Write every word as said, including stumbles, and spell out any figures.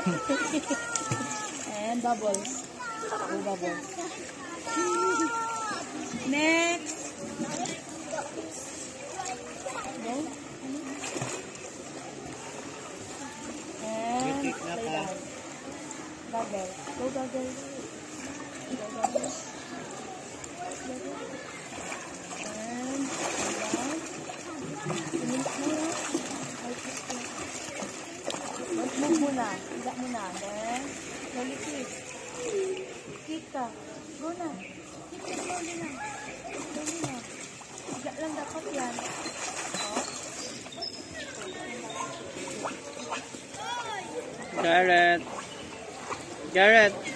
And bubbles. Oh, bubbles. Next. Go. And play that. Gaggle. Go, gaggle. Go, gaggle. And down. Finish mo na. Move muna. Higa muna. Then, slowly kick. Kick ka. Go na. Kick ka slowly na. Slowly na. Higa lang dapat yan. Garrett. Garrett.